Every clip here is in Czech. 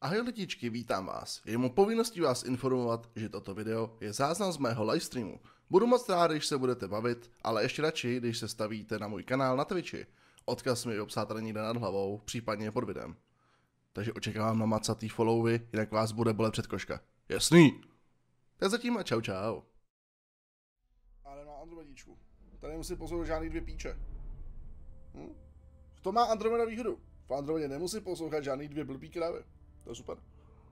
Ahoj lidičky, vítám vás. Je mou povinností vás informovat, že toto video je záznam z mého livestreamu. Budu moc rád, když se budete bavit, ale ještě radši, když se stavíte na můj kanál na Twitchi. Odkaz mi obsát tady někde nad hlavou, případně pod videem. Takže očekávám na macatý followy, jinak vás bude bolet předkoška. Jasný? Tak zatím a čau čau. Ale na Andromedičku. Tady nemusí poslouchat žádný dvě píče. To má Andromeda výhodu. V Andromedě nemusí poslouchat žádný dvě blbý krávy. To je super.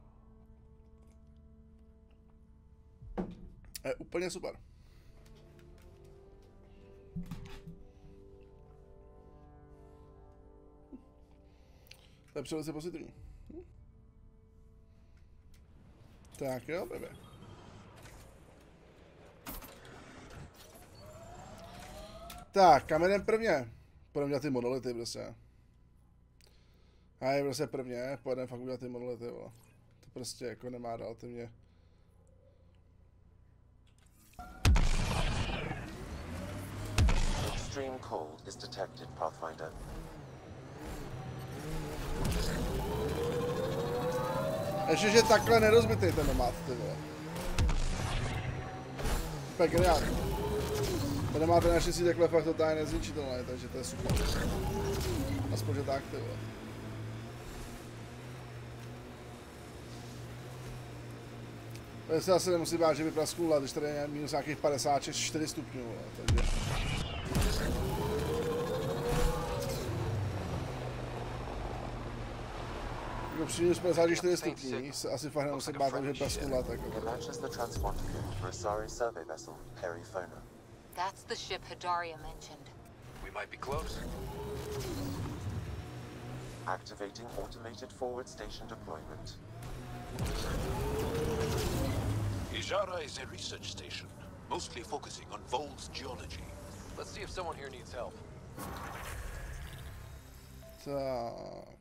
Je úplně super. To je převelice pozitivní. Tak jo, bebe. Tak, kam jdem prvně? Půjdeme dělat ty monolity prostě. A je prostě prvně, pojedeme fakt udělat ty monolity, vole. To prostě jako nemá dál, ty mě. Extreme cold is detected, Pathfinder. Ještě, že takhle nerozbitý ten nomád, ty vole. Úplně geniální. Ten nomád je naštěstí takhle fakt totálně nezničitelný, takže to je super. Aspoň, že tak, ty vole. To se asi nemusí bát, že by prasknula, když tady je minus nějakých 56-4 stupňů, vole, takže. Jako při minus 54 stupní se asi fakt nemusí bát, že prasknula, tak jako. That's the ship Hadaria mentioned. We might be close. Activating automated forward station deployment. Ijara is a research station, mostly focusing on Vol's geology. Let's see if someone here needs help. Tak.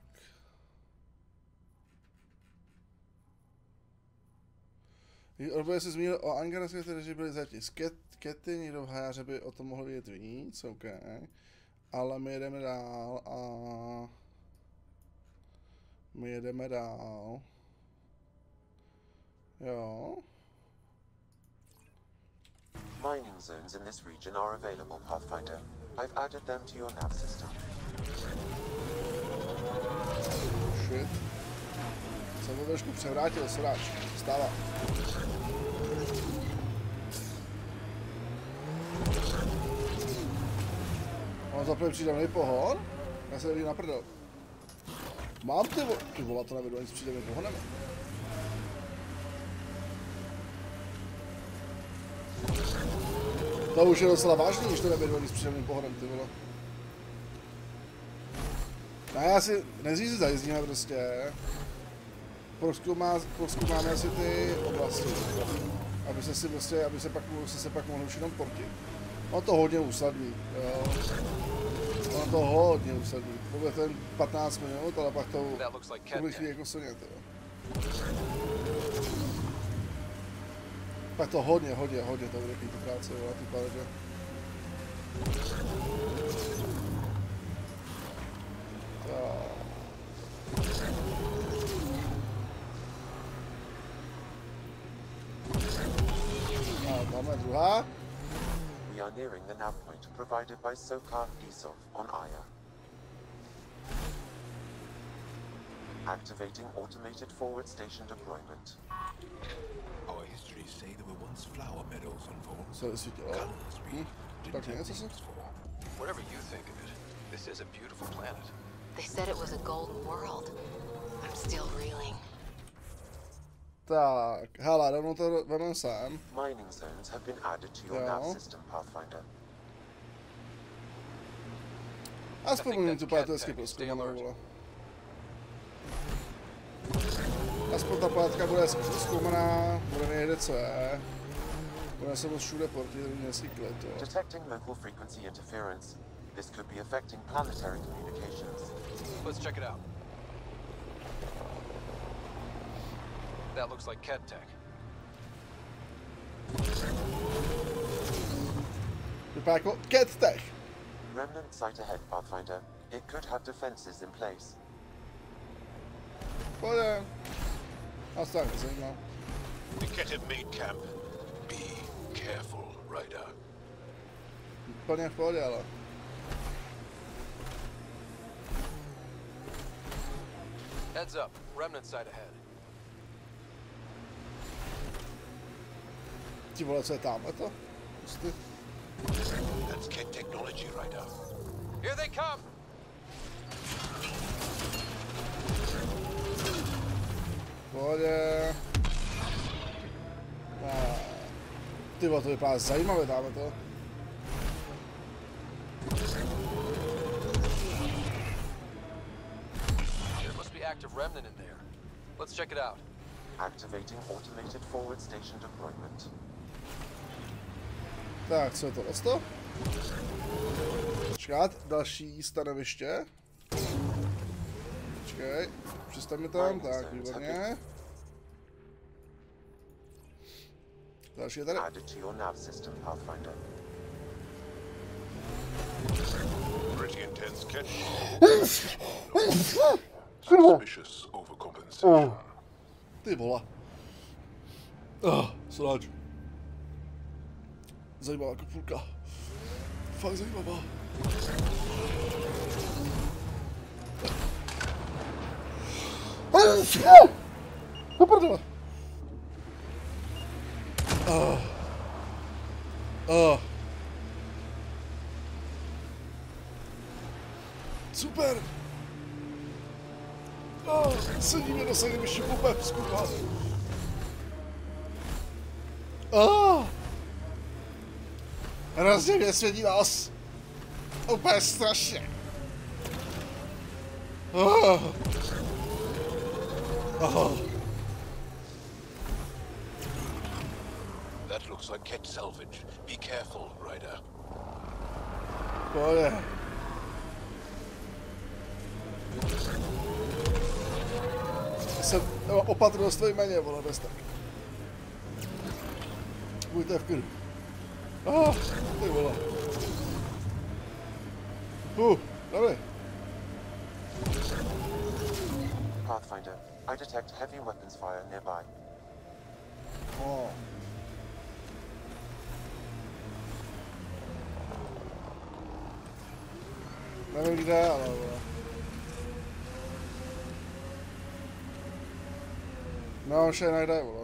Odboje se zmínil o angarských, kteří byli zatím skety, někdo v háře by o tom mohl vědět víc, OK. Ale my jedeme dál a... My jedeme dál. Jo. Mining zones in this region are available, Pathfinder. I've added them to your nav system. Shit. Jsem to trošku převrátil, sráč. Vstává. Mám zaplnit přídavný pohon? Já se jdu na prdel. Mám ty vole, to nevedu ani s přídavným pohonem. To už je docela vážný, když to nevedu ani s přídavným pohonem, ty vole. Ne, já si nejdřív si zajezdíme prostě. Prozkoumáme si ty oblasti, aby se si prostě, aby se pak mohl už jenom portit. Ono to hodně usadní, jo. Ono to hodně usadní. Bude ten 15 minut, ale pak to urychlí jako silně, jo. Pak to hodně to urychlí tu práci, jo, na ty paledě. Máme druhá. We are nearing the nav point provided by Sokar Isov on Aya. Activating automated forward station deployment. Our histories say there were once flower meadows on Vol. Co vysvítilo? Tak něco se? Whatever you think of it, this is a beautiful planet. They said it was a golden world. I'm still reeling. Tak, hele, rovnou to vemem sám. Mining zones have been added to your nav system, Pathfinder. Aspoň budeme tu pár hezky prozkoumanou, vole. Aspoň ta plátka bude zkoumaná, bude vědět, co je. Bude se moc všude portit, aby měl klid, jo. Detecting local frequency interference. This could be affecting planetary communications. Let's check it out. That looks like CAD-Tech. Vypadá jako CAD-Tech. Remnant site ahead, Pathfinder. It could have defenses in place. Pojďme. A to tak nezajímá. The Ketev main camp. Be careful, Ryder. Úplně v pohodě, ale. Heads up, remnant side ahead. Ty vole, co je tamhle to? Pusty. That's Ket technology, Ryder. Here they come! V pohodě. Ty vole, to vypadá zajímavě tamhle to. There must be active remnant in there. Let's check it out. Activating automated forward station deployment. Tak, co je to? Vlastně? Počkat, další stanoviště. Počkej, přistaň mi tam, tak, výborně. Další je tady. Added to your nav system, Pathfinder. Pretty intense catch. Suspicious overcompensation. Ty vole. Sráč. Zajímavá kopulka. Fakt zajímavá. Do prdele. Super. Sedí mě dosadím ještě po pepsku. Hrozně mě svědí nás. Úplně strašně. That looks like Ket salvage. Be careful, Ryder. Pohodě. Jsem opatrnost jméně, vole, bez tak. Buďte v klidu. Ty vole. Dobrý. Pathfinder, I detect heavy weapons fire nearby. Nevím kde, ale no, už je najde, vole.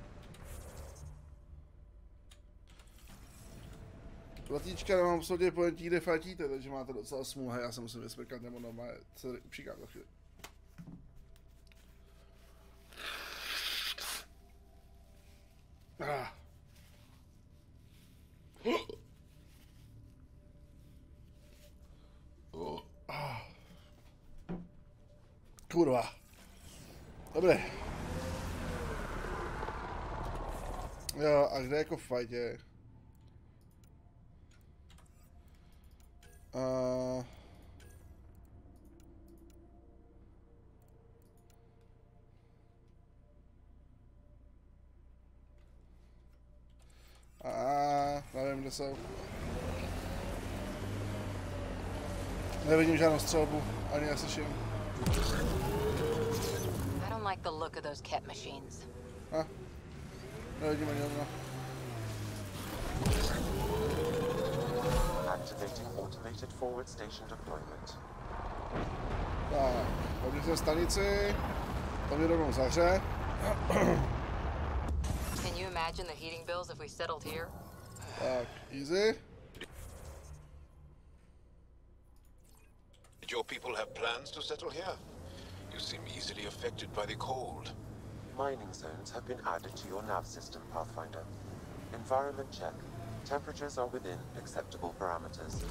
Latíčka, nemám absolutně pojetí, kde fatíte, takže máte docela smůlu. Já se musím vysmrkat, nebo normálně se upříkám za chvíli. Kurva. Dobré. Jo, a kde jako v fajtě? Nevím, kde jsou. Nevidím žádnou střelbu, ani neslyším. I don't like the look of those Ket machines. Nevidím ani jedno. Activating automated forward station deployment. Tak, hodím se stanici, to mě rovnou zahře. Can you imagine the heating bills if we settled here? Tak, easy. Did your people have plans to settle here? You seem easily affected by the cold. Mining zones have been added to your nav system, Pathfinder. Environment check. Temperatures are within acceptable parameters.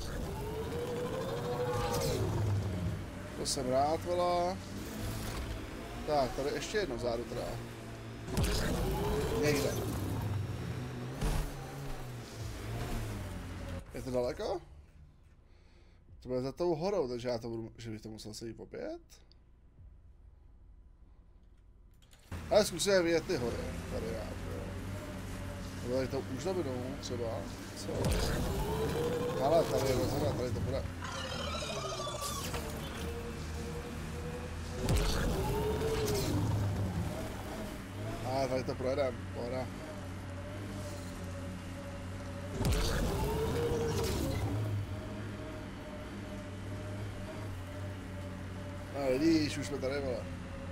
To jsem rád, vole. Tak, tady ještě jedno zádu teda. Někde. Je to daleko? To bude za tou horou, takže já to budu, že bych to musel se jít opět. Ale zkusíme vidět ty hory, tady já, jo. Tady to už dobinou, třeba, co? Ale tady je rozhoda, tady to bude. tady to projedeme, pohoda. No vidíš, už jsme tady, vole.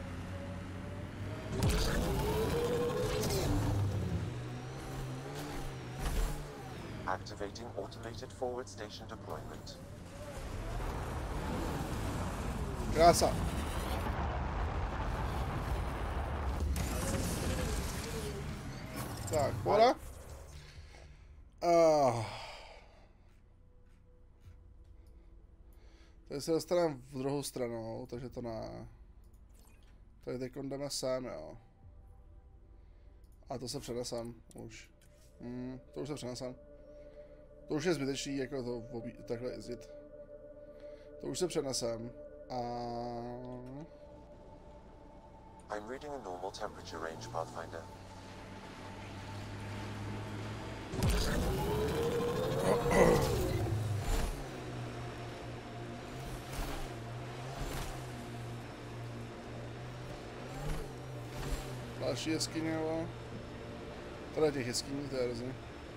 Activating automated forward station deployment. Krása. Tak, pohoda. Tady se dostaneme v druhou stranu, takže to ne. Tady teď jdeme sem, jo. A to se přenesem už. To už se přenesem. To už je zbytečný, jako to takhle jezdit. To už se přenesem. A... I'm reading a normal temperature range, Pathfinder. Další jeskyně, jo. Tady těch jeskyní, to je hrozně.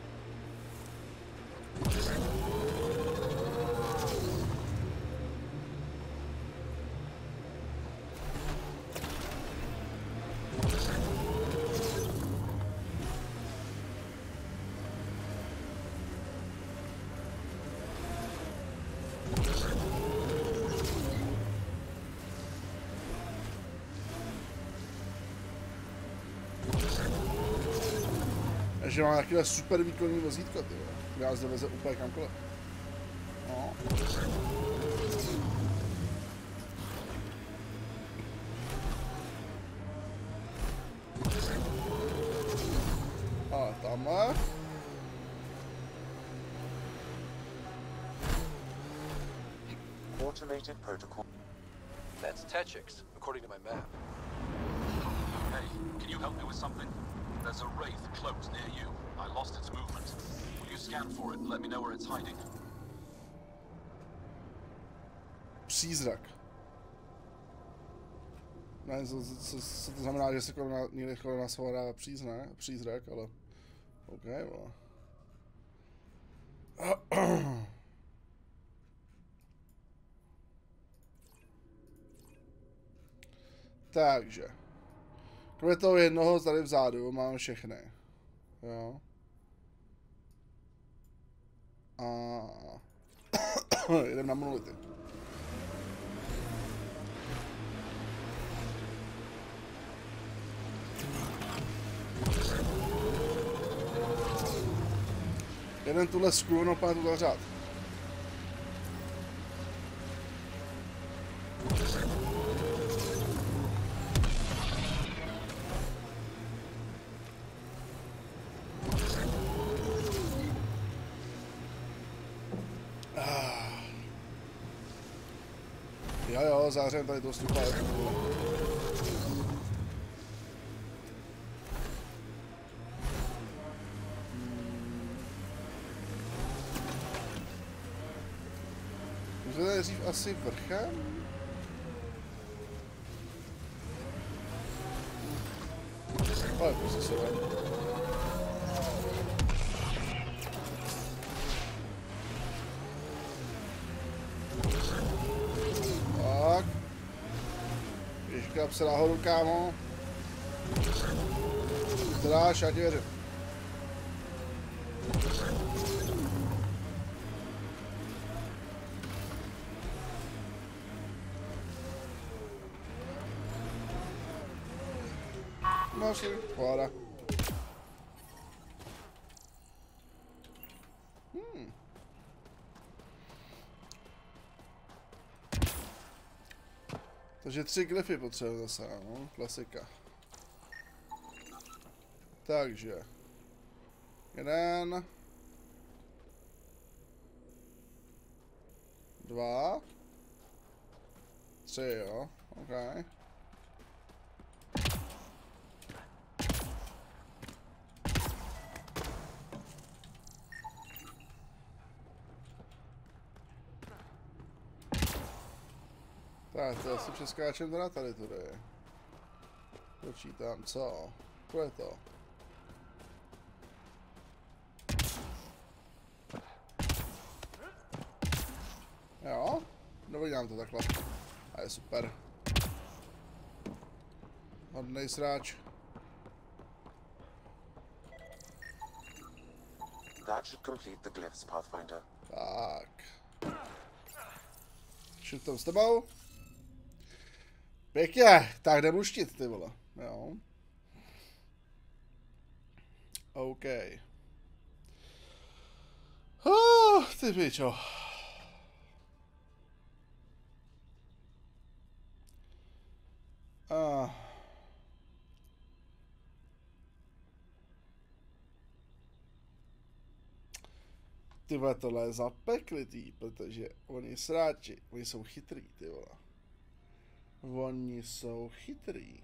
Takže mám takové super výkonný vozítko, ty vole, který nás doveze úplně kamkoliv. No. A tamhle. Automated protocol. That's Techix, according to my map. Hey, can you help me with something? There's a wraith cloaked near you. I lost its movement. Will you scan for it and let me know where it's hiding? Přízrak. Ne, co to znamená, že se někde kolem nás dává přízrak, ale... OK, vole. Takže. Kromě toho jednoho tady vzadu mám všechny. Jo. A... jdem na monolity. Jeden tuhle skůl, no pán tuhle řád. Jo, zářím tady to stupá. Můžeme tady dřív asi vrchem? Ale prostě se vám. Tak. Ježkáp se nahoru, kámo. Zdráš, já ti věřím. No si, pohoda. Takže 3 glyfy potřebujeme zase, no, klasika. Takže. 1. 2. 3, jo, OK. Tak, to asi přeskáčem teda tady. Počítám, co? Takhle to. Jo, dobrý nám to takhle. A je super. Hodnej sráč. That should complete the glyphs, Pathfinder. Tak. Šutom s tebou. Pěkně, tak jde luštit, ty vole. Jo. OK. Ty pičo. Ty vole, tohle je zapeklitý, protože oni sráči, oni jsou chytrý, ty vole. Oni jsou chytrý.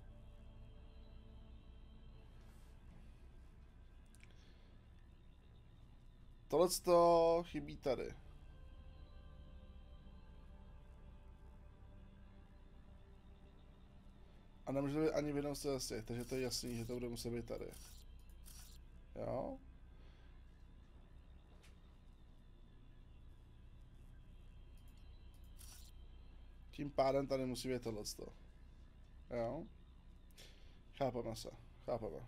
Tohleto chybí tady. A nemůže být ani v jednom z těch, takže to je jasný, že to bude muset být tady. Jo? Tím pádem tady musí být tohleto. Jo? Chápeme se, chápeme.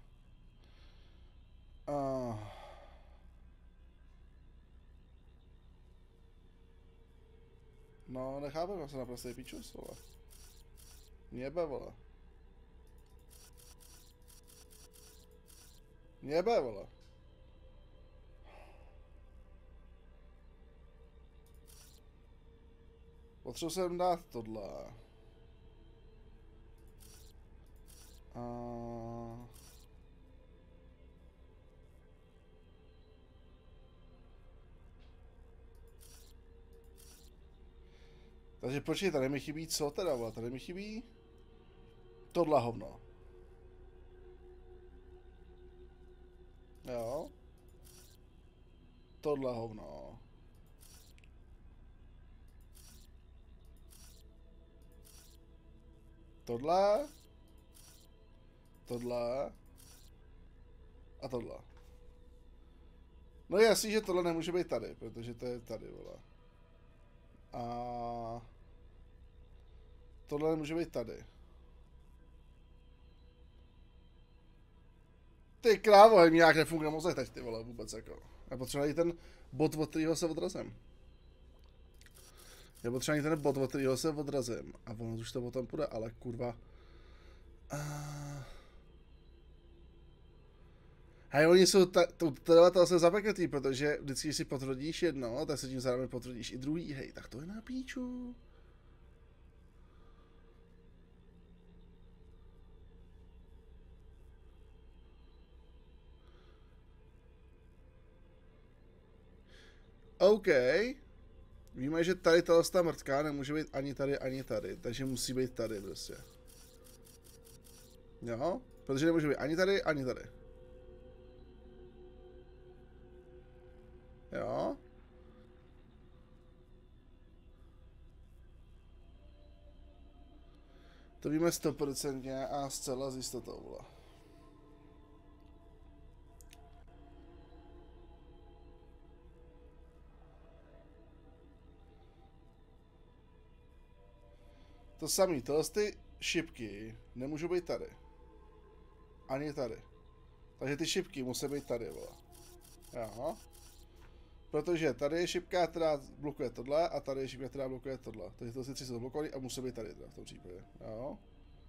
No, nechápeme se na prostý pičus, vole. Něbe, vole. Něbe, vole. Potřebuji jsem dát tohle. Takže počkej, tady mi chybí co teda, vole? Tady mi chybí tohle hovno. Jo. Tohle hovno. Tohle. Tohle. A tohle. No jasný, že tohle nemůže být tady, protože to je tady, vole. A tohle nemůže být tady. Ty krávo, mi nějak nefunguje mozek teď, ty vole, vůbec jako. Já potřebuji najít ten bod, od kterého se odrazím. Já potřebuji najít ten bod, od kterého se odrazím. A ono už to potom půjde, ale kurva. Hej, oni jsou tohle se zapeknutý, protože vždycky, když si potvrdíš jedno, tak se tím zároveň potvrdíš i druhý, hej, tak to je na píču. OK. Víme, že tady ta mrtká nemůže být ani tady, takže musí být tady prostě. Jo? Protože nemůže být ani tady, ani tady. Jo? To víme 100% a zcela s jistotou, vole. To samý, tohle ty šipky nemůžou být tady. Ani tady. Takže ty šipky musí být tady, vole. Jo. Protože tady je šipka, která blokuje tohle a tady je šipka, která blokuje tohle. Takže to si tři jsou zablokovaný a musí být tady teda v tom případě. Jo.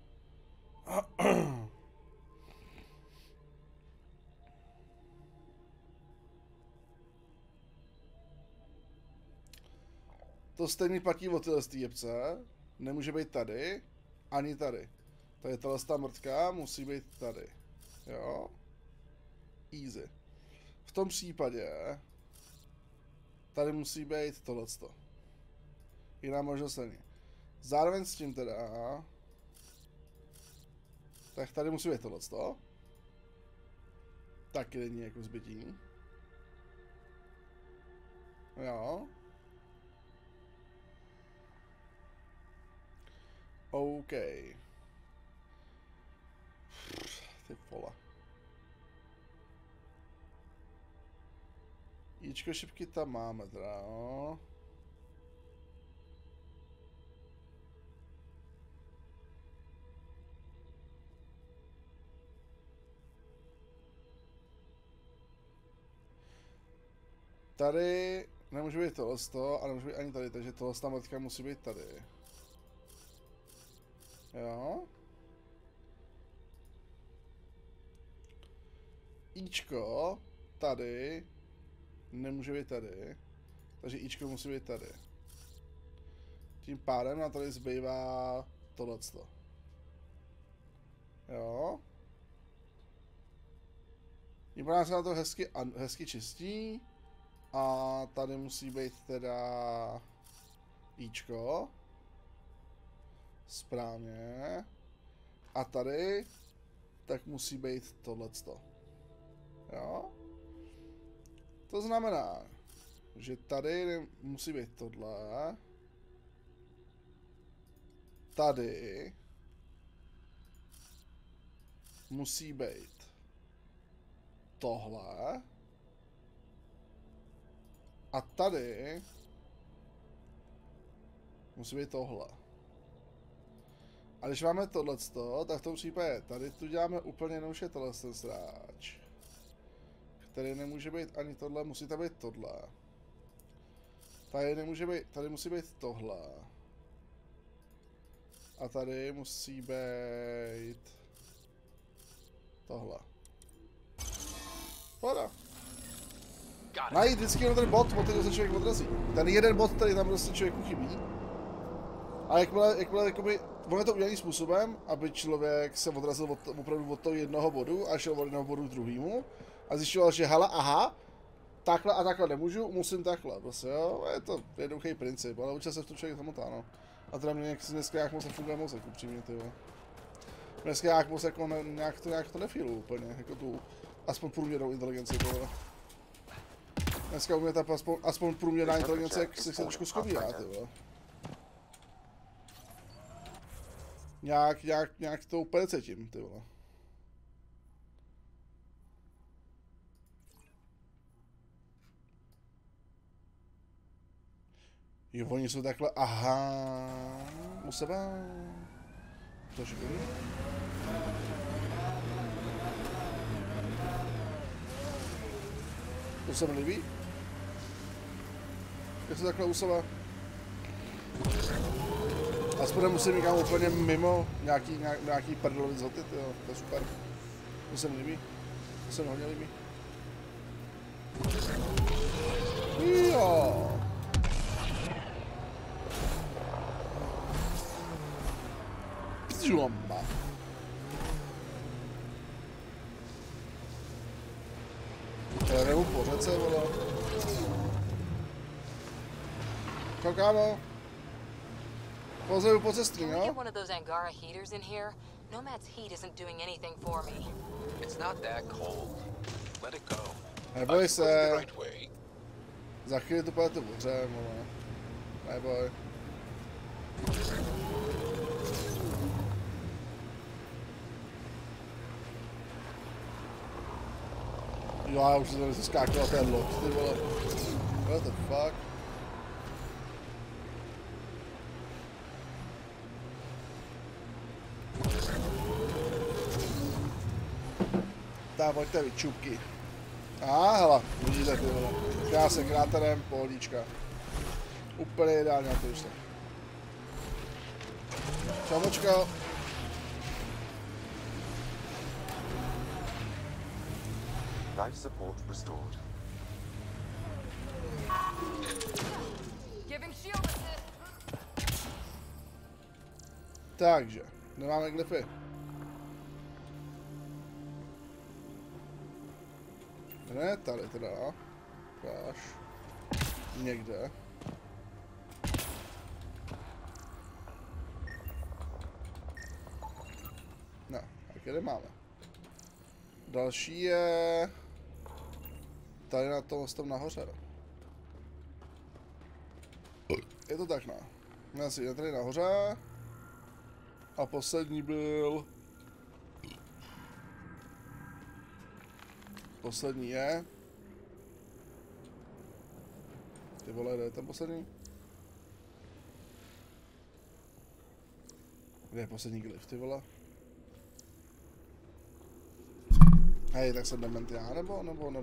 To stejný platí o tyhle jebce. Nemůže být tady, ani tady. Tady ta mrtka musí být tady. Jo. Easy. V tom případě tady musí být tohleto. Jiná možnost není. Zároveň s tím teda, tak tady musí být tohleto. Taky není jako zbytí. Jo. OK. Ty vole. Jíčko šipky tam máme teda, no. Tady nemůže být tohle a nemůže být ani tady, takže tohle ta mrtka musí být tady. Jo. Ičko tady nemůže být tady, takže Ičko musí být tady. Tím pádem nám tady zbývá tohleto. Jo. Tím pádem se na to hezky čistí. A tady musí být teda Ičko. Správně. A tady tak musí být tohleto. Jo? To znamená, že tady musí být tohle. Tady musí být tohle. A tady musí být tohle. A když máme tohleto, tak v tom případě tady tu děláme úplně jednoduše tohle ten sráč. Který nemůže být ani tohle, musí tam být tohle. Tady nemůže být, tady musí být tohle. A tady musí být tohle. Poda. Najít vždycky jenom ten bod, od kterého se člověk odrazí. Ten jeden bod, který tam prostě člověku chybí. A jakmile jakoby, on je to udělaný způsobem, aby člověk se odrazil opravdu od toho jednoho bodu a šel od jednoho bodu k druhému. A zjišťoval, že hala, aha, takhle a takhle nemůžu, musím takhle, prostě jo, je to jednoduchý princip, ale určitě se v tom člověk zamotá, no. A teda mě dneska nějak moc nefunguje mozek, upřímně, tyjo. Dneska nějak moc jako nějak to nefílu úplně, jako tu aspoň průměrnou inteligenci, tohle. Dneska u mě ta aspoň průměrná inteligence se trošku schodívá, tyjo. Nějak to úplně cítím, tyjo. Jo, oni jsou takhle, aha, u sebe. To je škoda. To se mi líbí. Je to takhle u sebe. Aspoň nemusím někam úplně mimo nějaký prdlovic hoty, jo, to je super. To se mi líbí. To se mi hodně líbí. Jo. Žlomba. Já nebu po řece, vole. Čau, kámo. Pozdravuji po cestě, Can we no? get one of those Angara heaters in here? Nomad's heat isn't doing anything for me. It's not that cold. Let it go. Neboj Put it the se. right way. Za chvíli to půjde vře, vole. Neboj. Jo, já už jsem se skákal ten loď, ty vole. What the fuck? Tak pojďte vy, čupky. Hele, vidíte ty vole. Já se kráterem, pohodíčka. Úplně ideálně na to vyšlo. Čaumočko. Life support restored. Giving shield assist. Takže, nemáme glyfy. Ne, tady teda. Ukáž. Někde. No, tak kde máme. Další je tady na tom nahoře. Je to tak, no. Asi je tady nahoře. A poslední byl Poslední je... Ty vole, kde je ten poslední? Kde je poslední glyf, ty vole? Hej, tak jsem dement já, nebo.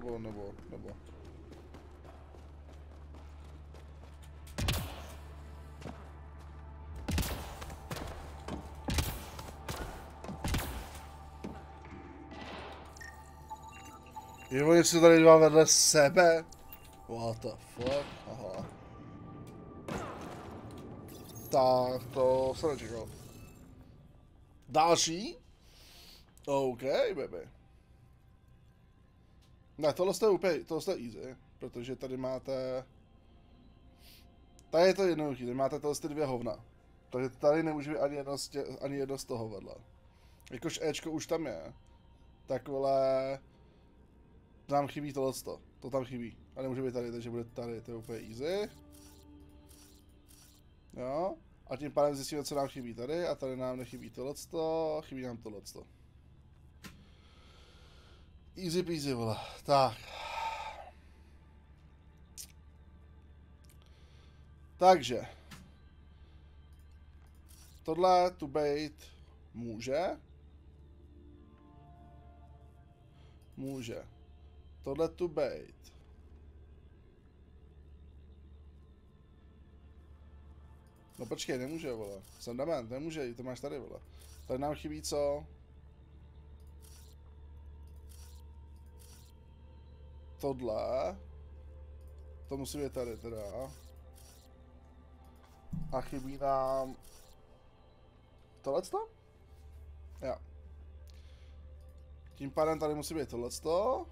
Je oni jsou tady dva vedle sebe? What the fuck? Aha. Tak, to se nečekal. Další? OK, baby. Ne, tohle je úplně, tohle je easy, protože tady máte... Tady je to jednoduchý, tady máte tohle ty dvě hovna. Takže tady nemůže být ani jedno z toho vedle. Jakož Ečko už tam je, tak vole... Nám chybí tohleto, to tam chybí. A nemůže být tady, takže bude tady, to je úplně easy. Jo. A tím pádem zjistíme, co nám chybí tady, a tady nám nechybí tohleto, chybí nám tohleto. Easy peasy, vole. Tak. Takže. Tohle tu být může. Může. Tohle tu být. No počkej, nemůže, vole. Jsem dement, nemůže, to máš tady, vole. Tady nám chybí co? Tohle. To musí být tady teda. A chybí nám... Tohleto? Jo. Tím pádem tady musí být tohleto.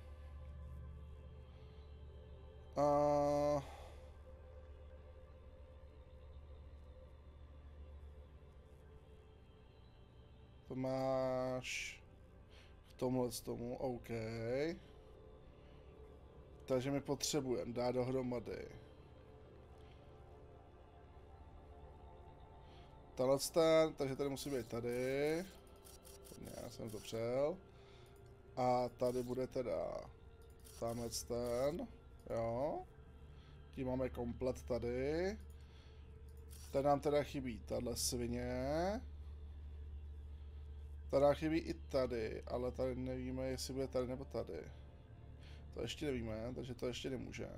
To máš k tomhle tomu, OK. Takže my potřebujeme dát dohromady tenhle ten, takže tady musí být tady. Já jsem to přel. A tady bude teda tamhle ten, jo. Tím máme komplet tady. Tady nám teda chybí tahle svině. Tady nám chybí i tady, ale tady nevíme, jestli bude tady nebo tady. To ještě nevíme, takže to ještě nemůžeme.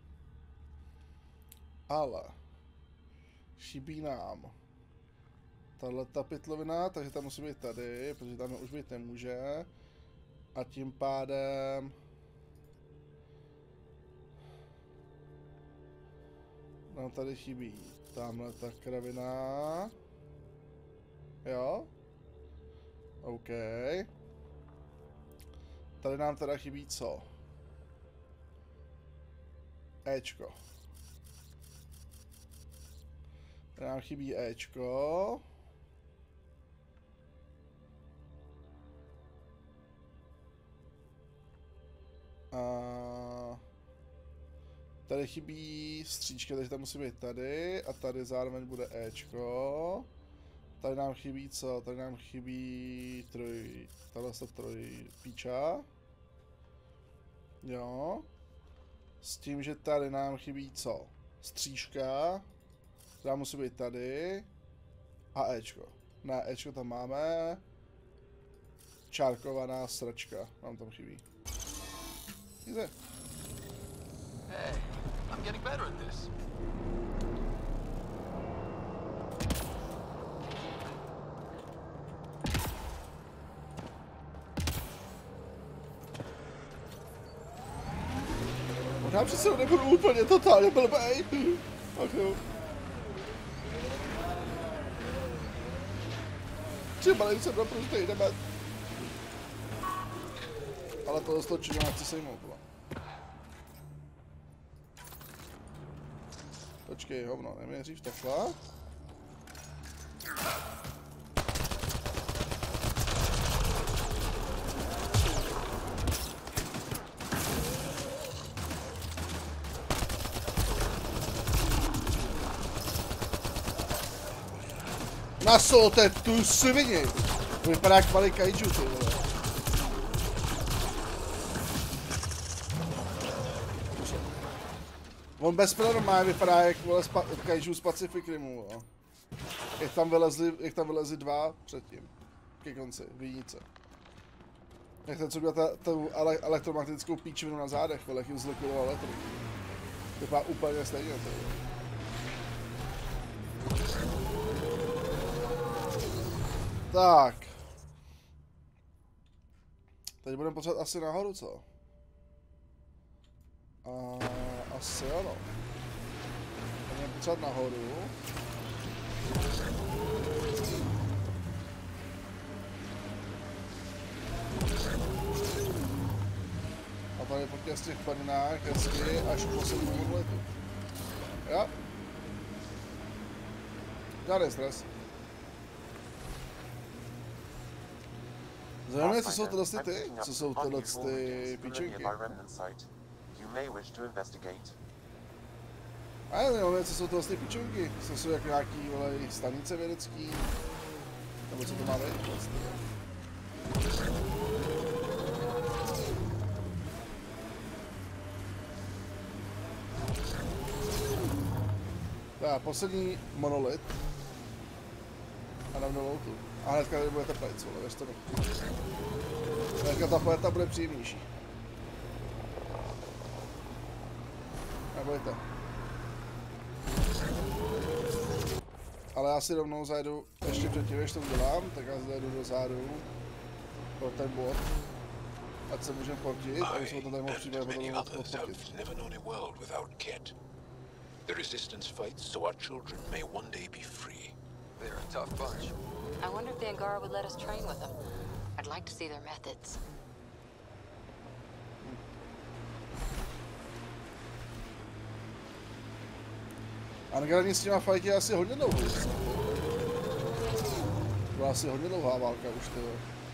Ale chybí nám tahle ta pytlovina, takže ta musí být tady, protože tam už být nemůže. A tím pádem nám tady chybí tamhle ta kravina. Jo? OK. Tady nám teda chybí co? Ečko. Tady nám chybí Ečko. A tady chybí stříčka, takže tam musí být tady a tady zároveň bude Ečko. Tady nám chybí co? Tady nám chybí troj píča. Jo. S tím, že tady nám chybí co? Střížka. Která musí být tady. A Ečko. Ne, Ečko tam máme. Čárkovaná sračka nám tam chybí. Easy. Hey, I'm getting better at this. Já přece nebudu úplně totálně blbej. Ach jo. Třeba nejsem naprostej dement. Ale tohle stočí, já chci sejmout. Počkej, hovno, nevím dřív takhle. Nasolte tu svini! Vypadá jak malý kaiju, ty vole. On bez normálně vypadá jak vole kaiju z Pacific Rimu, jo. Jak tam vylezli dva předtím. Ke konci, viníce. Jak ten, co měl tu elektromagnetickou píčovinu na zádech, vole, jak jim zlikvidoval elektrik. Vypadá úplně stejně, to je. Tak. Teď budeme potřebovat asi nahoru, co? Asi ano. Budeme potřebovat nahoru. A tady po těch pevninách hezky až k poslednímu monolitu. Jo. Žádný stres. Zajímavé, co jsou tyhle ty? Co jsou tyhle ty píčinky? A já nevím, co jsou tyhle ty píčinky? Co jsou jako nějaký, vole, stanice vědecký? Nebo co to má být vlastně? Tak, poslední monolit. A na novou tu. A hnedka tady bude teplejc, vole, věřte mi. Hnedka ta planeta bude příjemnější. Nebojte. Ale já si rovnou zajedu, ještě předtím, než to udělám, tak já zajedu dozadu pro ten bod. Ať se můžeme fotit, a jsme to tady mohli případně potom odfotit. The resistance fights so our children may one day be free. They're a tough bunch. I wonder if the Angara would let us train with them. I'd like to see their methods. Angara s těma fajty je asi hodně dlouho. Byla asi hodně dlouhá válka už, tyjo.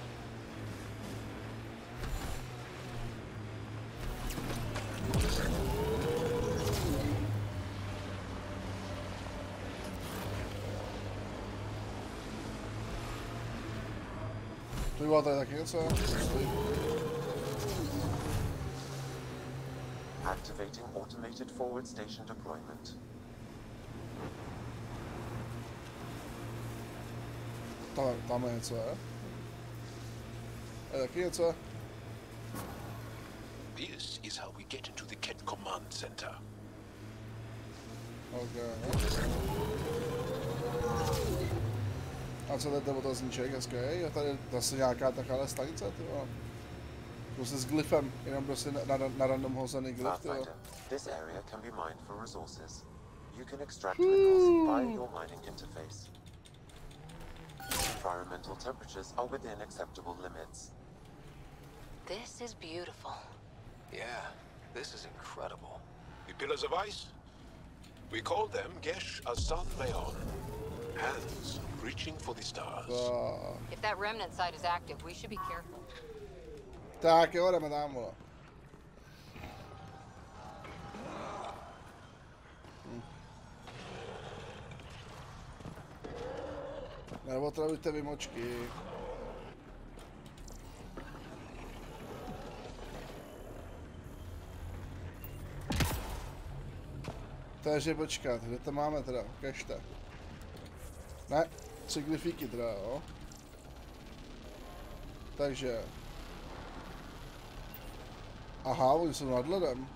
To by bylo tady taky něco? Activating automated forward station deployment. Tam je něco, je? Je taky něco? This is how we get into the Ket Command Center. Okay. A co to je otazníček, hezký? Je tady zase nějaká taková stanice, tyjo. Prostě s glyfem, jenom prostě na random hozený glyf, tyjo. This area can be mined for resources. You can extract minerals via your mining interface. Environmental temperatures are within acceptable limits. This is beautiful. Yeah, this is incredible. The pillars of ice? We call them Gesh Asan Meon. Hands reaching for the stars. If that remnant site is active, we should be careful. Tak jo, jdeme tam, vole. Neotravujte vy močky. Takže počkat, kde to máme teda? Kažte. Ne, 3 glyfíky teda, jo. Takže. Aha, oni jsou nad ledem.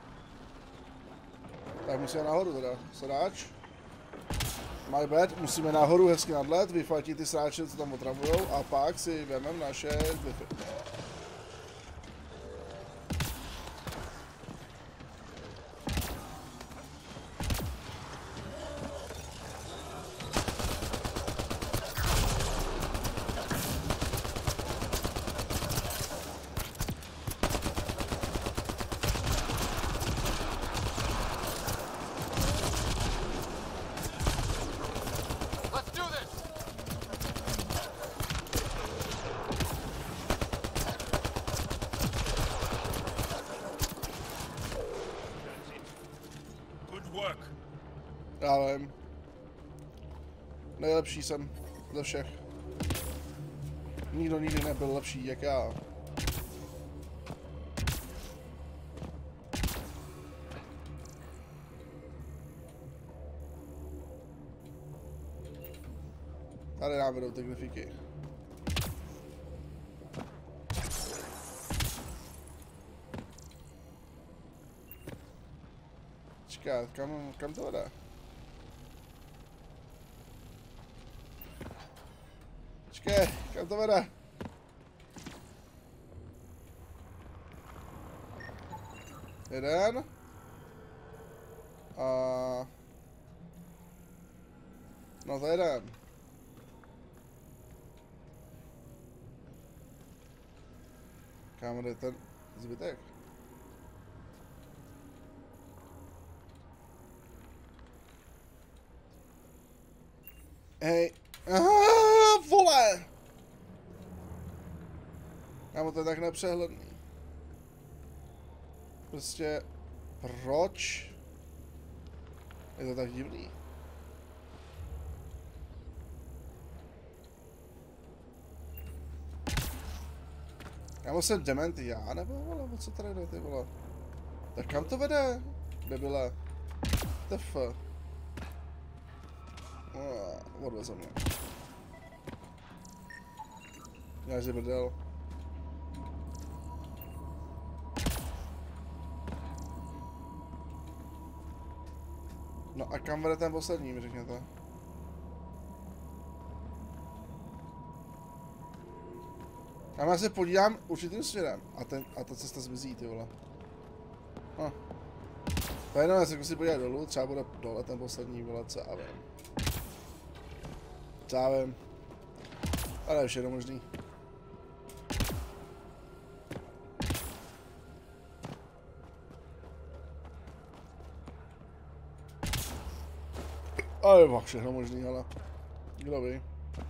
Tak musíme nahoru teda, sráč. My bad, musíme nahoru hezky nad led, vyfatí ty sráče, co tam otravujou, a pak si vezmeme naše glyfy. Já vím. Nejlepší jsem ze všech. Nikdo nikdy nebyl lepší jak já. Tady nám vedou ty grafiky. Čekat, kam to vede? Čekaj, kam to vede? Jeden. A... No to je jeden. Kam jde ten zbytek? Hej. Aha, vole! Kámo, to je tak nepřehledný. Prostě... Proč? Je to tak divný. Kámo, jsem dement já, nebo vole, o co tady jde, ty vole? Tak kam to vede? Debile. TF. Odvezl mě. Já že brdel. No a kam vede ten poslední, mi řekněte? Já se podívám určitým směrem a ta cesta zmizí, ty vole. To je jenom, jestli si podívám dolů, třeba bude dole ten poslední, vole, co já vím. Co já vím. Ale je všechno možný. Ale je všechno možný, ale kdo ví.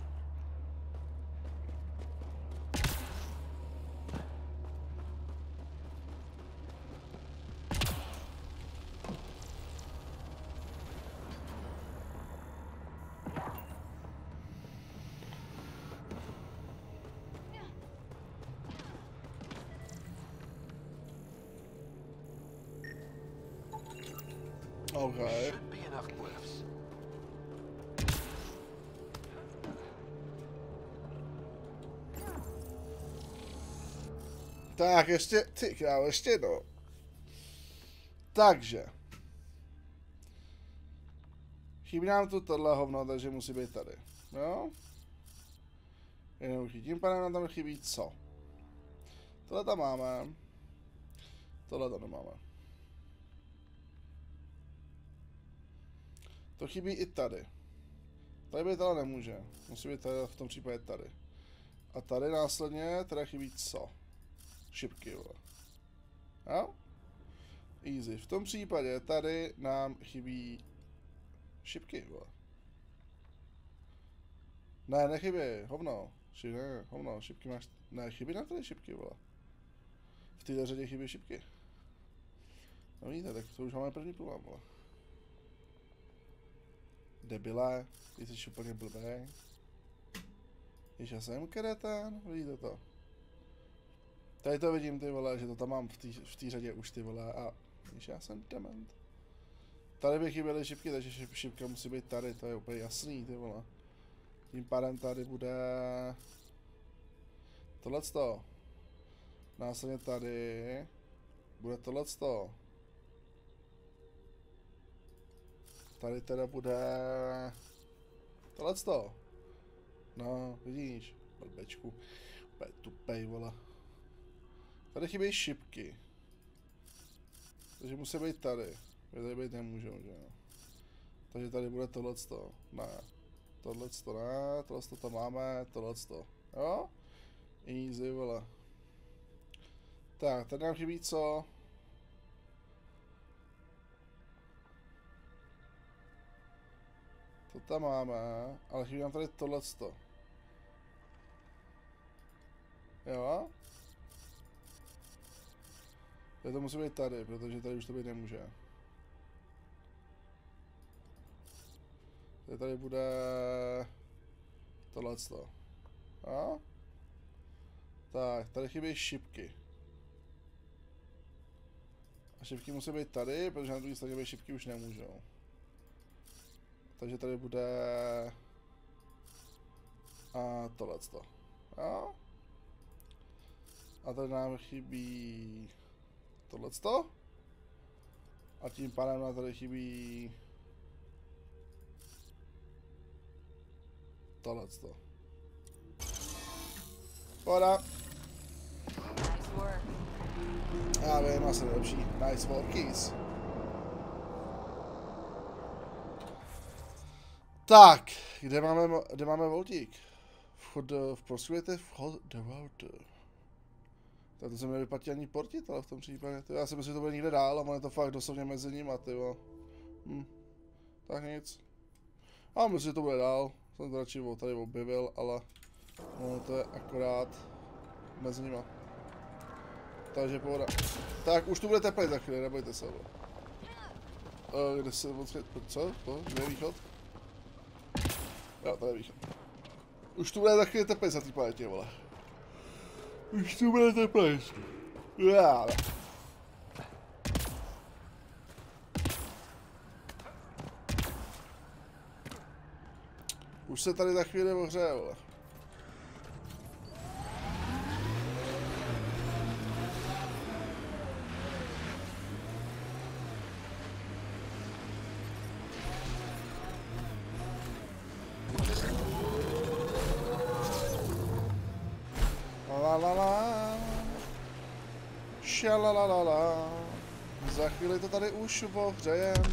Okay. Should be enough glyphs. Tak, ještě, ty krávo, ještě jednou. Takže. Chybí nám tu tohle hovno, takže musí být tady. Jo? Jednoduchý. Tím pádem nám tam chybí co? Tohle tam máme. Tohle tam nemáme. To chybí i tady. Tady být ale nemůže. Musí být tady, v tom případě tady. A tady následně teda chybí co? Šipky, vole. Jo? Easy. V tom případě tady nám chybí šipky, vole. Ne, nechybí, hovno. Ne, hovno, šipky máš... Ne, chybí nám tady šipky, vole. V této řadě chybí šipky. No víte, tak to už máme první problém, vole. Debile, ty jsi úplně blbý. Když já jsem kretán, vidíte to. Tady to vidím, ty vole, že to tam mám v té řadě už, ty vole, a když já jsem dement. Tady by chyběly šipky, takže šipka musí být tady, to je úplně jasný, ty vole. Tím pádem tady bude... tohleto. Následně tady... bude tohleto. Tady teda bude... tohleto. No, vidíš, blbečku. Úplně tupej, vole. Tady chybějí šipky. Takže musí být tady. Tady být nemůžou, že jo. Takže tady bude tohleto. Ne. Tohleto ne, tohleto to máme, tohleto. Jo? Easy, vole. Tak, tady nám chybí co? To tam máme, ale chybí nám tady tohleto. Jo? To musí být tady, protože tady už to být nemůže. Tady bude tohleto. Jo? Tak, tady chybí šipky. A šipky musí být tady, protože na druhé straně šipky už nemůžou. Takže tady bude A tohleto. Jo. A tady nám chybí tohleto. A tím pádem nám tady chybí tohleto. Pohoda. Nice work. Já vím, asi nejlepší. Nice workies. Tak, kde máme voltík? Vchod v prosvětě, vchod do router. Tak to se mi nevyplatí ani portit, ale v tom případě, já si myslím, že to bude někde dál a on je to fakt doslovně mezi nimi, tyjo. Tak nic. A myslím, že to bude dál, jsem to radši tady objevil, ale ono to je akorát mezi nima. Takže pohoda. Tak už tu bude teplej za chvíli, nebojte se. Kde se co? Kde je východ? Jo, tady je východ. Už tu bude za chvíli teplej za té planetě, vole. Už tu bude teplej. Já. Už se tady za chvíli ohřeje, vole. Šalalalala. Za chvíli to tady už ohřejem.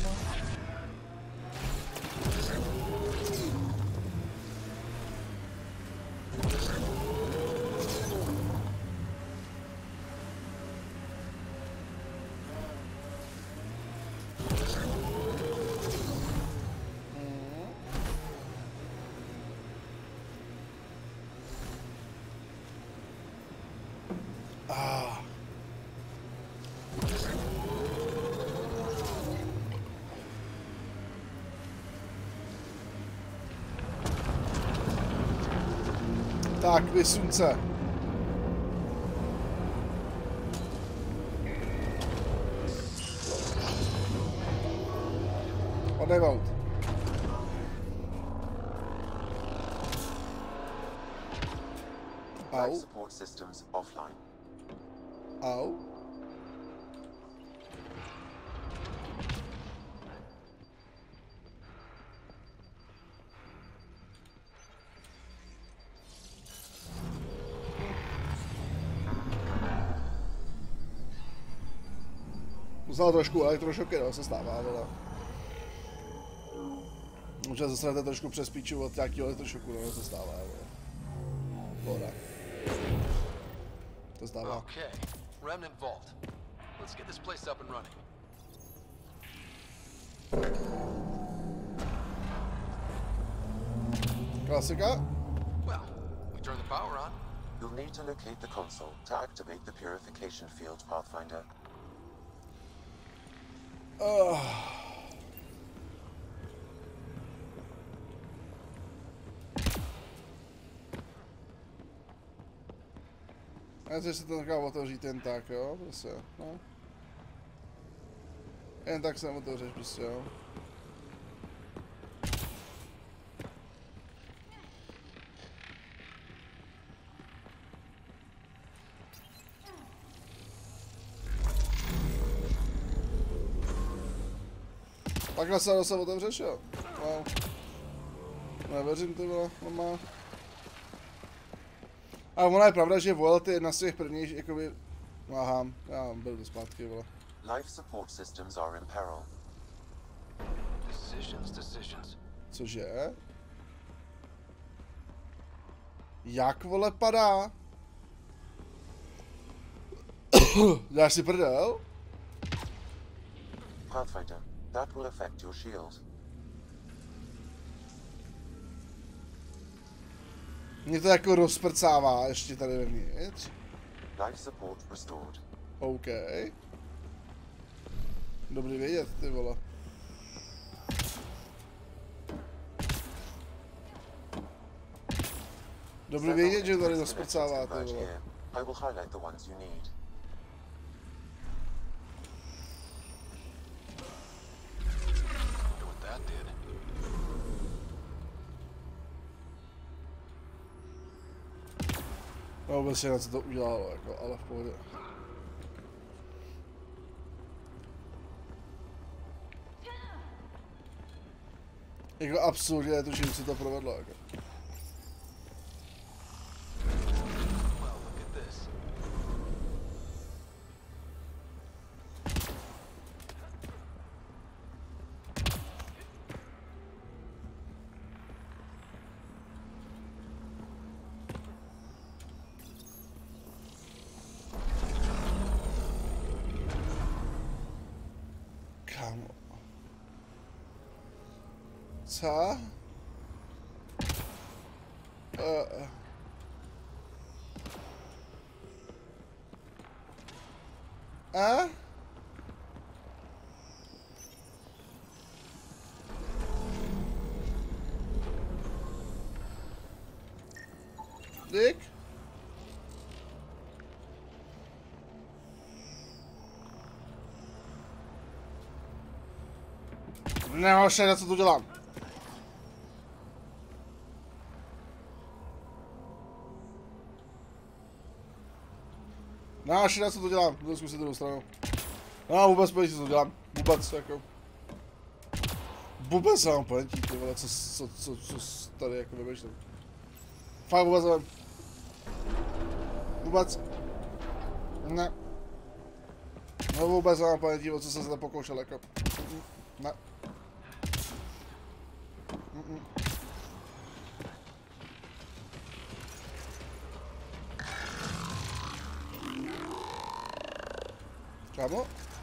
Tak, vysuň se. Odejmout. Life support systems offline. Au. Musela trošku elektrošoky, no, se stává, vole. Možná zase trošku přes píču od nějakého elektrošoku, no, se stává, vole. Pohoda. To stává. Okay, Remnant Vault. Let's get this place up and running. Klasika. Well, we turn the power on. You'll need to locate the console to activate the purification field, Pathfinder. Já si to nechám otevřít jen tak, jo, prostě, no. Jen tak jsem otevřeš, prostě, jo. Takhle se zase otevřeš, jo? Wow. Nevěřím, ty vole, mama. A ona je pravda, že Vault je jedna z těch prvních, jakoby... Aha, já byl do zpátky, vole. Life support systems are in peril. Decisions. Cože? Jak, vole, padá? Dáš si prdel? Pathfinder, that will affect your shield. Mě to jako rozprcává ještě tady vevnitř. Life support restored. OK. Dobrý vědět, ty vole. Dobrý vědět, že tady rozprcává, ty vole. I will highlight the ones you need. No vůbec na co to udělalo, jako, ale v pohodě. Jako absurdně netuším, co to provedlo, jako. Kámo. Co? Dick? Nehoši, na co tu dělám? Nehoši, na co tu dělám? Budu zkusit druhou stranu. No, vůbec pojď, co tu dělám. Vůbec, jako. Vůbec mám pojetí, ty vole, co tady jako vymýšlím. Fakt vůbec nevím. Vůbec. Ne. No vůbec mám pojetí, o co jsem se tam pokoušel, jako. Ne. Kámo?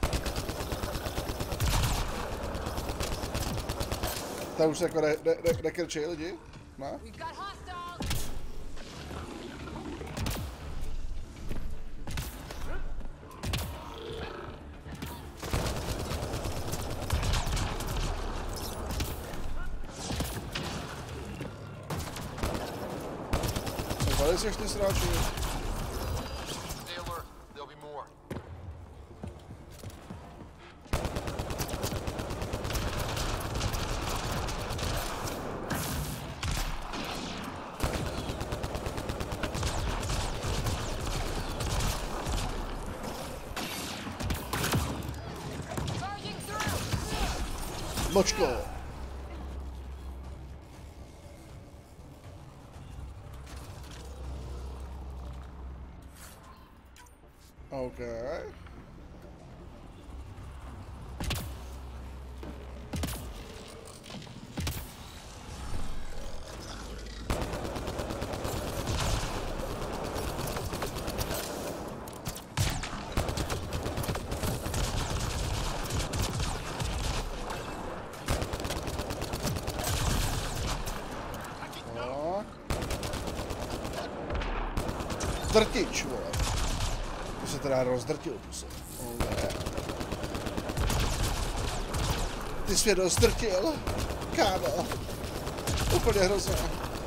Tady už se jako nekrčí lidi? Ne? Tady jsi ty sráči. Močko. Okay. Drtič, vole. To se teda rozdrtil, puse. Ty jsi mě rozdrtil, kámo. Úplně hrozné.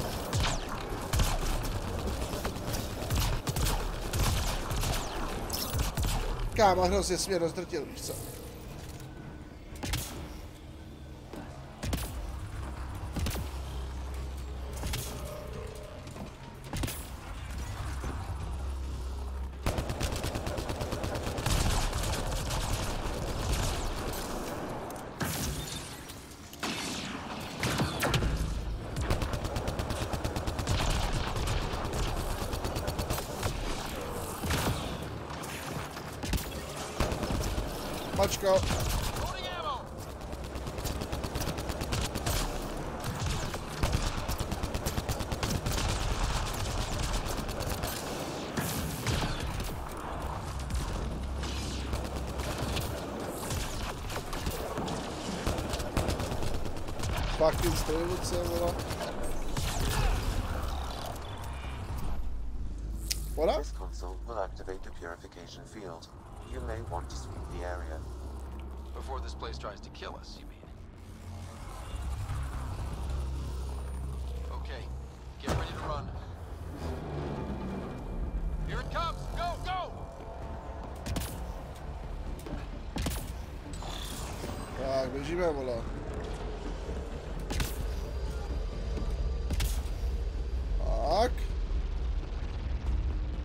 Kámo, hrozně jsi mě rozdrtil, víš co? Mačko. Fucking strelice, vole. What up? This console will activate the purification field. You may want to sweep the area. Before this place tries to kill us, you mean? Okay, get ready to run. Here it comes! Go, go! Tak, běžíme, vole. Tak.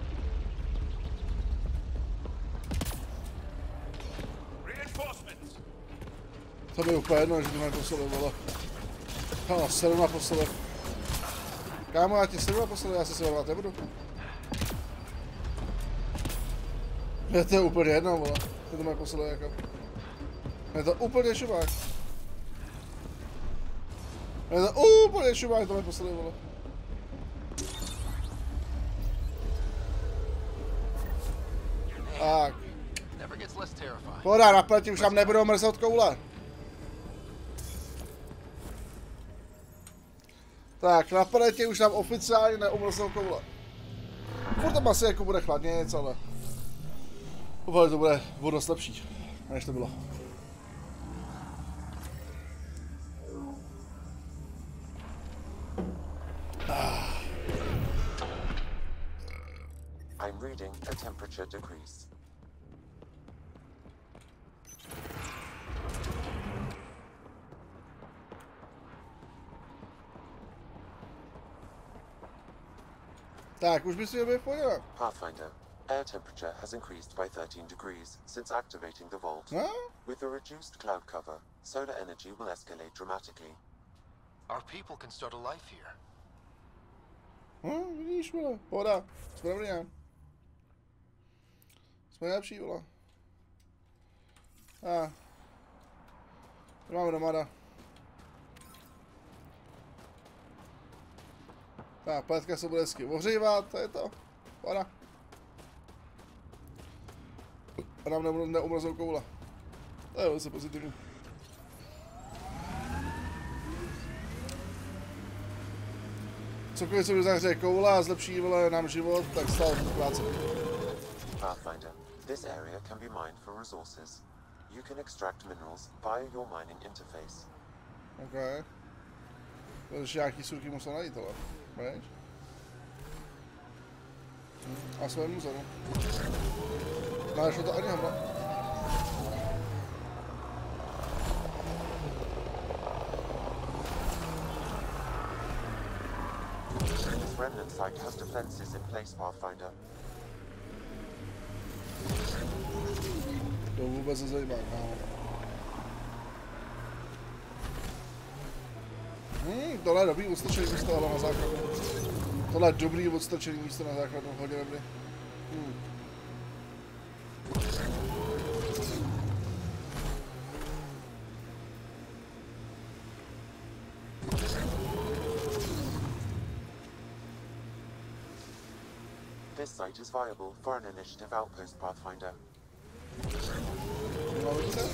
To by úplně jedno, že to mají poslali, vole. No, 7 na poslali. Kámo, já ti 7 na poslali, já se severovat nebudu. Je to úplně jedno, vole. Je to mají poslali jako. Je to úplně šubák. Je to úplně šubák, to mají poslali, vole. Tak. Poda, na pleti už tam nebudou mrznout koule. Tak, na pleti už tam oficiálně neumrznou koule. Furt tam asi jako bude chladnějc, ale... Úplně to bude dost lepší, než to bylo. I'm reading a temperature decrease. Tak, už bys měl být v pohodě. Pathfinder, air temperature has increased by 13 degrees since activating the vault. No? With the reduced cloud cover, solar energy will escalate dramatically. Our people can start a life here. No, vidíš, vole, pohoda. Jsme dobrý, ne? Jsme nejlepší, vole. Máme domada. Tak, pletka se bude hezky ohřívat, to je to. Pohoda. A nám neumrzou koule. To je velice pozitivní. Cokoliv, co by zahřeje koule a zlepší, vole, nám život, tak stále v práci. Pathfinder, this area can be mined for resources. You can extract minerals via your mining interface. OK. To ještě nějaký surky musel najít, ale. Víš? A jsme muzeru. Nešlo to ani hovno. This remnant site has defenses in place, Pathfinder. To vůbec nezajímá, kámo. Tohle je dobrý odstrčený místo, ale na základu. Tohle je dobrý odstrčený místo na základu, hodně dobrý. This site is viable for an initiative outpost, Pathfinder. No, vidíte?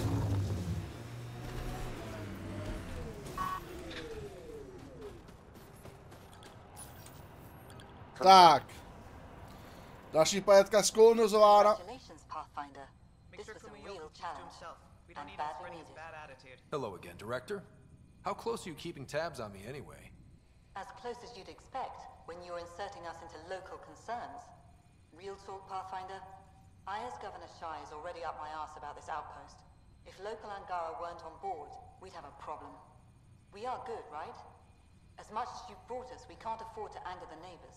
Tak. Další pajetka skolonizována. Congratulations, Pathfinder. This was a real challenge and badly needed. Hello again, Director. How close are you keeping tabs on me anyway? As close as you'd expect when you're inserting us into local concerns. Real talk, Pathfinder? I, as Governor Shai, is already up my arse about this outpost. If local Angara weren't on board, we'd have a problem. We are good, right? As much as you've brought us, we can't afford to anger the neighbors.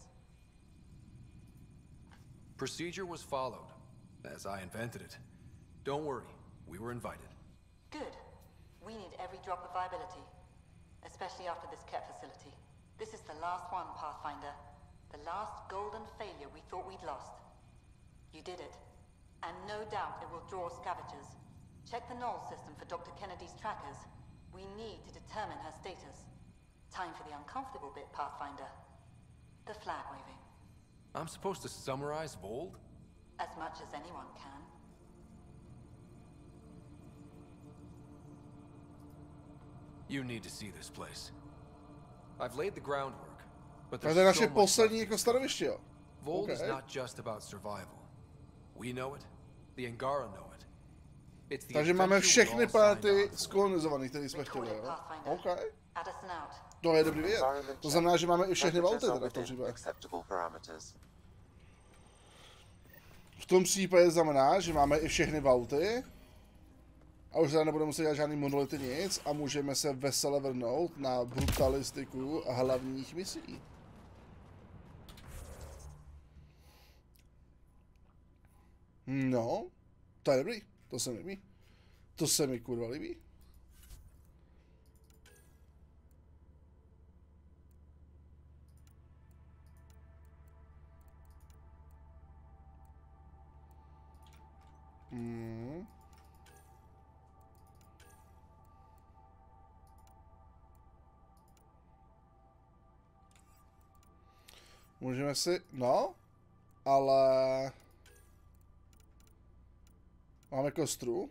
Procedure was followed, as I invented it. Don't worry, we were invited. Good. We need every drop of viability, especially after this Ket facility. This is the last one, Pathfinder. The last golden failure we thought we'd lost. You did it. And no doubt it will draw scavengers. Check the Knoll system for Dr. Kennedy's trackers. We need to determine her status. Time for the uncomfortable bit, Pathfinder. The flag waving. I'm supposed to summarize Vold? As much as anyone can. You need to see this place. I've laid the groundwork, but To je there's naše so much poslední left jako stanoviště, jo. Vold is Okay. not just about survival. We know it. The Angara know it. It's the Takže máme adventure we všechny all signed planety on for. skolonizované, které jsme chtěli, Recorded, jo. Pathfinder. OK. Addison out. To je dobrý vědět. Environment To check. znamená, že máme i všechny Temperatures vaulty are teda v tom within případě. acceptable parameters. V tom případě znamená, že máme i všechny vaulty. A už teda nebudeme muset dělat žádný monolity nic a můžeme se vesele vrhnout na brutalistiku hlavních misí. No, to je dobrý, to se mi líbí. To se mi kurva líbí. Můžeme si, no, ale máme kostru.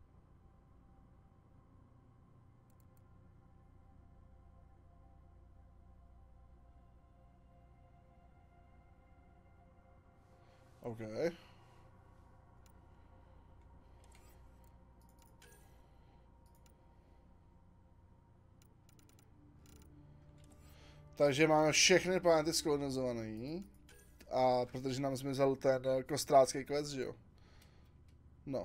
OK. Takže máme všechny planety skolonizované. A protože nám zmizel ten kostrácký quest, že jo? No.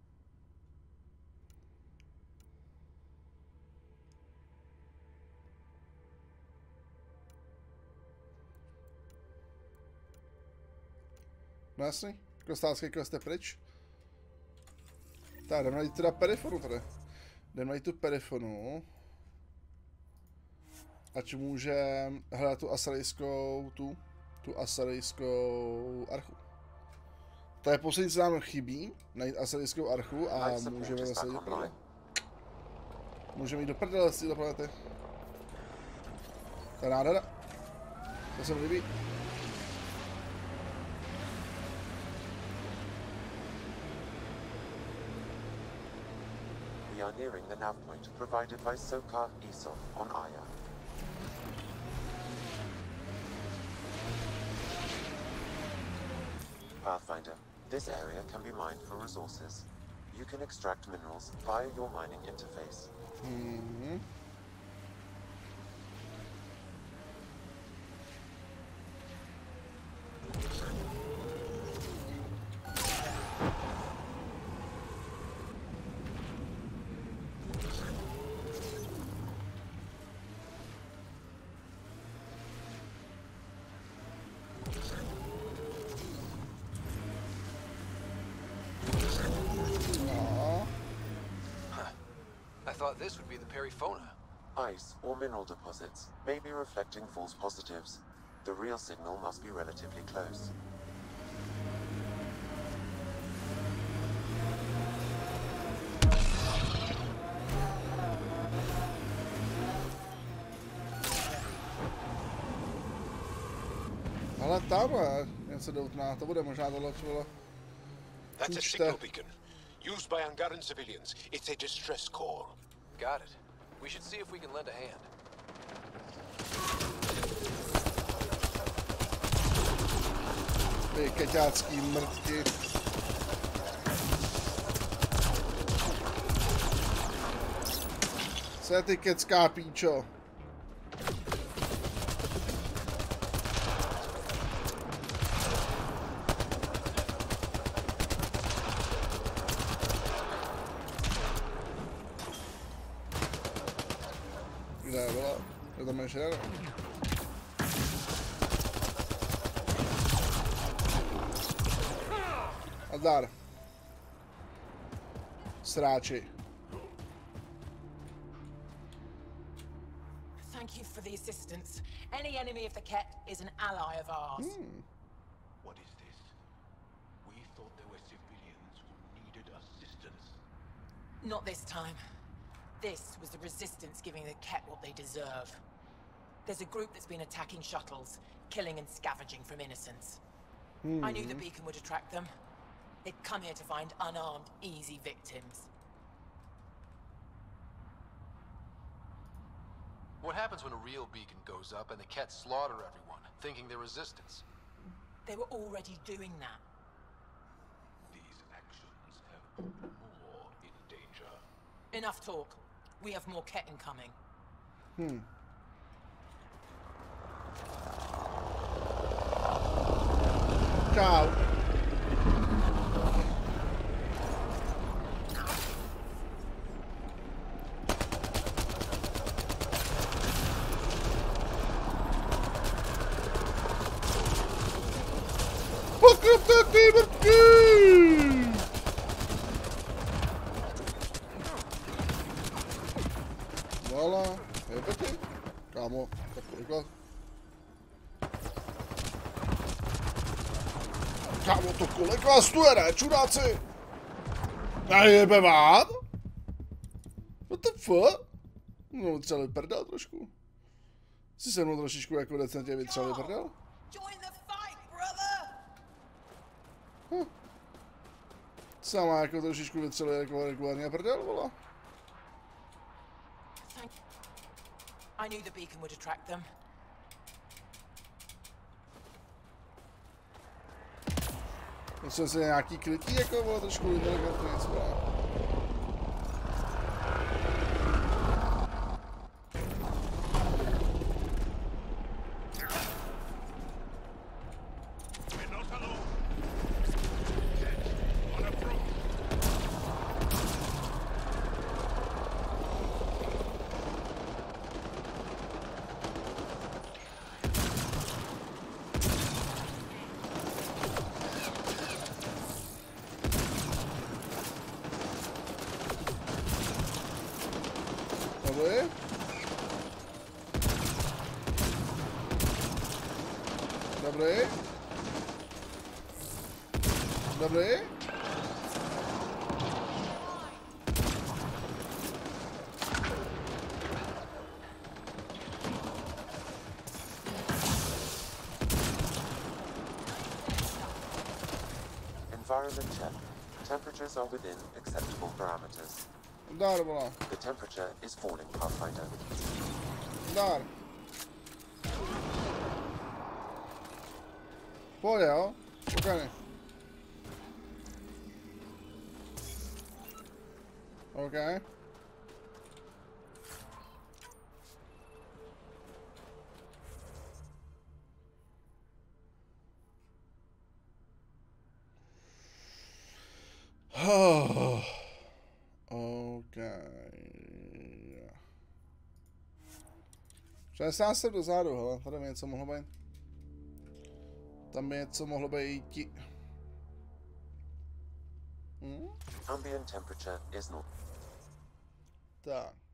No jasný, kostrácký quest je pryč. Tak, jdeme najít teda perifonu tady. Jdeme najít tu perifonu. Ať může hledat tu asarejskou, tu asarejskou archu. To je poslední, co nám chybí, najít asarejskou archu a můžeme zase jít do prdele. Můžeme jít do prdele z této planety. To je nádhera. To se mi líbí. We are nearing the nav point provided by Sokar Esov on Aya. Pathfinder, this area can be mined for resources. You can extract minerals via your mining interface. I thought this would be the Perifona. Ice or mineral deposits may be reflecting false positives. The real signal must be relatively close. Ale tamhle něco doutná, to bude možná tohle bylo. That's a signal beacon. Used by Angaran civilians. It's a distress call. Got it. We should see if we can lend a hand. Ty keťácký mrtky. Co je ty kecká píčo? Kde je, vole? Je tam ještě jeden? A zdar. Sráči. Thank you for the assistance. Any enemy of the Ket is an ally of ours. What is this? We thought there were civilians who needed assistance. Not this time. This was the Resistance giving the Ket what they deserve. There's a group that's been attacking shuttles, killing and scavenging from innocents. I knew the beacon would attract them. They'd come here to find unarmed, easy victims. What happens when a real beacon goes up and the Ket slaughter everyone, thinking they're resistance? They were already doing that. These actions have put more in danger. Enough talk. We have more Ket incoming. Čau. Pokrypte ty mrtky! Voila, je to ty? Kámo, tak rychle. Kámo, to kolik vás tu je, ne, čuráci? A jebe vám? What the fuck? No, třeba prdel trošku. Si se mnou trošičku jako decentně vytřeli prdel? Sama jako trošičku vytřeli jako regulárně prdel, vola. I knew the beacon would attract them. Musím se nějaký krytí jako, vola, trošku inteligentní, vola. Dobrý. Dobrý. Environment check. Temperatures are within acceptable parameters. Dar, vola. The temperature is falling, Pathfinder. Dar. Pojď, jo? Koukani. OK. OK. 60 dozadu, hele, tady by něco mohlo být. Tam by něco mohlo být. Ambient temperature is not. Tak.